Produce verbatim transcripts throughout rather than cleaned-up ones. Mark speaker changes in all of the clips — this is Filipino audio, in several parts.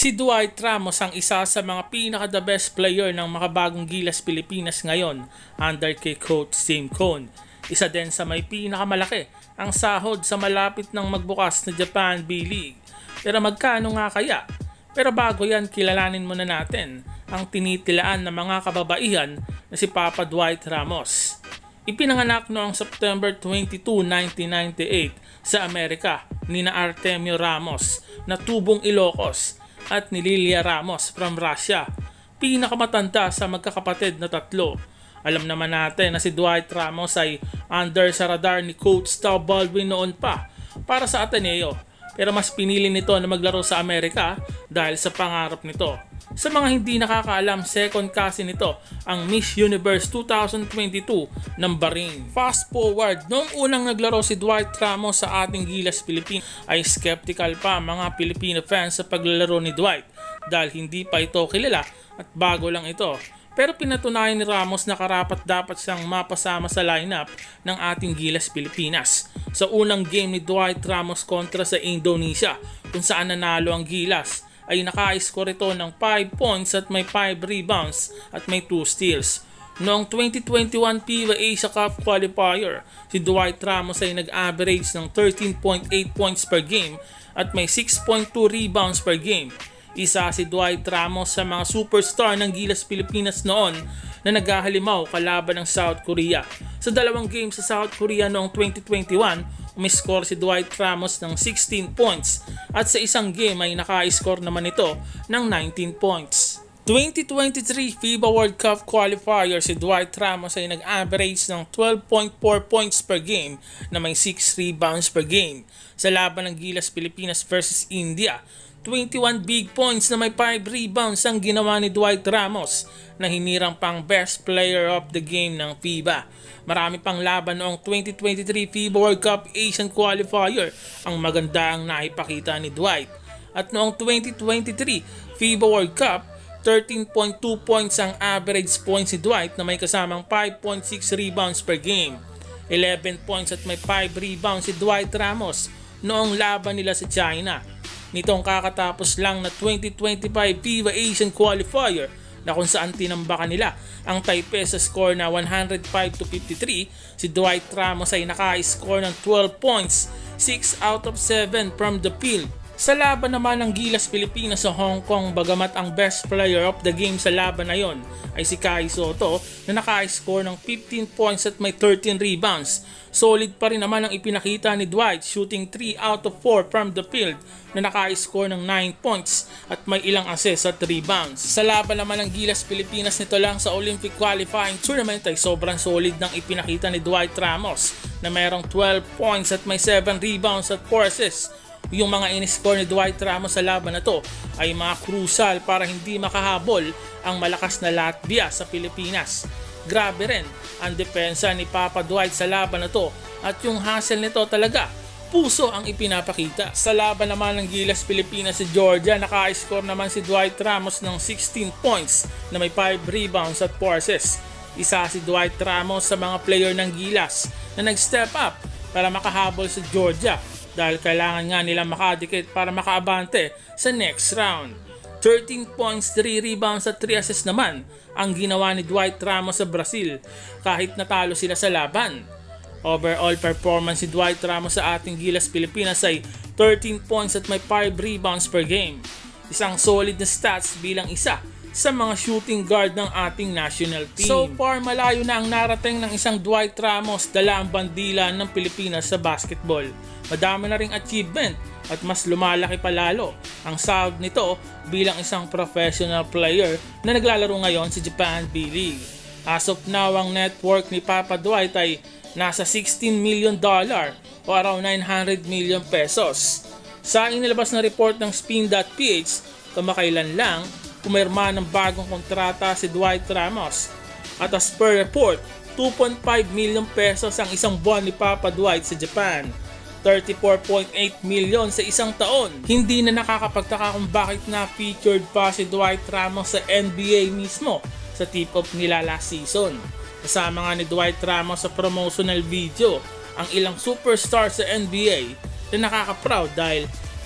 Speaker 1: Si Dwight Ramos ang isa sa mga pinaka-the best player ng makabagong Gilas Pilipinas ngayon under kay Coach Tim Cone. Isa din sa may pinakamalaki ang sahod sa malapit ng magbukas na Japan B-League. Pero magkano nga kaya? Pero bago yan, kilalanin muna natin ang tinitilaan ng mga kababaihan na si Papa Dwight Ramos. Ipinanganak noong September twenty-second, nineteen ninety-eight sa Amerika ni na Artemio Ramos na tubong Ilocos at ni Lilia Ramos from Russia, pinakamatanda sa magkakapatid na tatlo. Alam naman natin na si Dwight Ramos ay under sa radar ni Coach Tao Baldwin noon pa para sa Ateneo, pero mas pinili nito na maglaro sa Amerika dahil sa pangarap nito. Sa mga hindi nakakaalam, second cousin nito ang Miss Universe twenty twenty-two ng Bahrain. Fast forward, noong unang naglaro si Dwight Ramos sa ating Gilas Pilipinas ay skeptical pa mga Filipino fans sa paglalaro ni Dwight dahil hindi pa ito kilala at bago lang ito. Pero pinatunayan ni Ramos na karapat dapat siyang mapasama sa lineup ng ating Gilas Pilipinas sa unang game ni Dwight Ramos kontra sa Indonesia kung saan nanalo ang Gilas. Ay naka-score ito ng five points at may five rebounds at may two steals. Noong twenty twenty-one FIBA Asia Cup Qualifier, si Dwight Ramos ay nag-average ng thirteen point eight points per game at may six point two rebounds per game. Isa si Dwight Ramos sa mga superstar ng Gilas Pilipinas noon na naghahalimaw kalaban ng South Korea. Sa dalawang games sa South Korea noong twenty twenty-one, umiscore si Dwight Ramos ng sixteen points at sa isang game ay naka-score naman ito ng nineteen points. twenty twenty-three FIBA World Cup Qualifier, si Dwight Ramos ay nag-average ng twelve point four points per game na may six rebounds per game. Sa laban ng Gilas Pilipinas versus India, twenty-one big points na may five rebounds ang ginawa ni Dwight Ramos na hinirang pang best player of the game ng FIBA. Marami pang laban noong twenty twenty-three FIBA World Cup Asian Qualifier ang maganda ang naipakita ni Dwight. At noong twenty twenty-three FIBA World Cup, thirteen point two points ang average points ni Dwight na may kasamang five point six rebounds per game. eleven points at may five rebounds si Dwight Ramos noong laban nila sa China. Nitong kakatapos lang na twenty twenty-five FIBA Asian Qualifier na kung saan tinambakan nila ang Taipei sa score na one hundred five to fifty-three, si Dwight Ramos ay naka-score ng twelve points, six out of seven from the field. Sa laban naman ng Gilas Pilipinas sa Hong Kong, bagamat ang best player of the game sa laban na yon ay si Kai Sotto na naka-score ng fifteen points at may thirteen rebounds. Solid pa rin naman ang ipinakita ni Dwight, shooting three out of four from the field na naka-score ng nine points at may ilang assists at rebounds. Sa laban naman ng Gilas Pilipinas nito lang sa Olympic Qualifying Tournament ay sobrang solid ng ipinakita ni Dwight Ramos na mayroong twelve points at may seven rebounds at four assists. Yung mga in-score ni Dwight Ramos sa laban na to ay mga crucial para hindi makahabol ang malakas na Latvia sa Pilipinas. Grabe rin ang depensa ni Papa Dwight sa laban na to at yung hustle nito talaga, puso ang ipinapakita. Sa laban naman ng Gilas Pilipinas sa Georgia, naka-score naman si Dwight Ramos ng sixteen points na may five rebounds at four assists. Isa si Dwight Ramos sa mga player ng Gilas na nag-step up para makahabol sa Georgia dahil kailangan nga nila makadikit para makaabante sa next round. thirteen points, three rebounds at three assists naman ang ginawa ni Dwight Ramos sa Brazil kahit natalo sila sa laban. Overall performance ni Dwight Ramos sa ating Gilas Pilipinas ay thirteen points at may five rebounds per game. Isang solid na stats bilang isa sa mga shooting guard ng ating national team. So far, malayo na ang narating ng isang Dwight Ramos dala ang bandila ng Pilipinas sa basketball. Madami na ring achievement at mas lumalaki pa lalo ang sahod nito bilang isang professional player na naglalaro ngayon sa Japan B-League. As of now, ang network ni Papa Dwight ay nasa sixteen million dollar o around nine hundred million pesos. Sa inilabas na report ng spin dot p h, kamakailan lang pumirma ng bagong kontrata si Dwight Ramos. At as per report, two point five million pesos ang isang buwan ni Papa Dwight sa Japan. thirty-four point eight million sa isang taon. Hindi na nakakapagtaka kung bakit na featured pa si Dwight Ramos sa N B A mismo sa tip-off nila last season. Kasama nga ni Dwight Ramos sa promotional video ang ilang superstar sa N B A na nakaka-proud dahil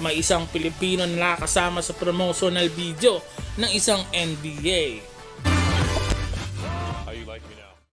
Speaker 1: May isang Pilipino na nakasama sa promotional video ng isang N B A.